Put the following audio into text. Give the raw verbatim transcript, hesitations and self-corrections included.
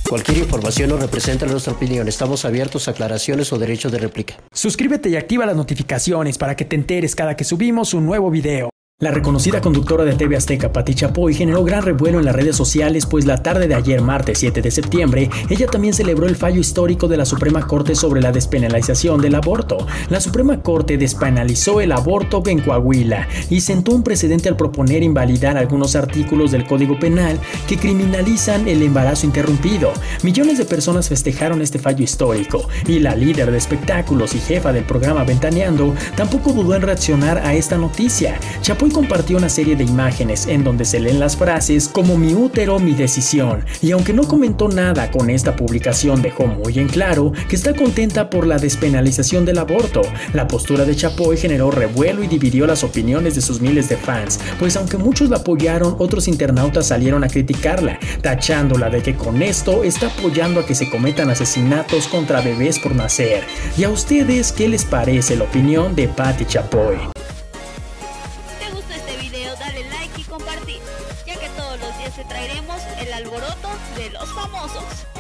Cualquier información no representa nuestra opinión. Estamos abiertos a aclaraciones o derechos de réplica. Suscríbete y activa las notificaciones para que te enteres cada que subimos un nuevo video. La reconocida conductora de T V Azteca, Pati Chapoy, generó gran revuelo en las redes sociales, pues la tarde de ayer, martes siete de septiembre, ella también celebró el fallo histórico de la Suprema Corte sobre la despenalización del aborto. La Suprema Corte despenalizó el aborto en Coahuila y sentó un precedente al proponer invalidar algunos artículos del Código Penal que criminalizan el embarazo interrumpido. Millones de personas festejaron este fallo histórico y la líder de espectáculos y jefa del programa Ventaneando tampoco dudó en reaccionar a esta noticia. Chapoy compartió una serie de imágenes en donde se leen las frases como "mi útero, mi decisión", y aunque no comentó nada con esta publicación, dejó muy en claro que está contenta por la despenalización del aborto. La postura de Chapoy generó revuelo y dividió las opiniones de sus miles de fans, pues aunque muchos la apoyaron, otros internautas salieron a criticarla, tachándola de que con esto está apoyando a que se cometan asesinatos contra bebés por nacer. ¿Y a ustedes qué les parece la opinión de Pati Chapoy? Dale like y compartir, ya que todos los días te traeremos el alboroto de los famosos.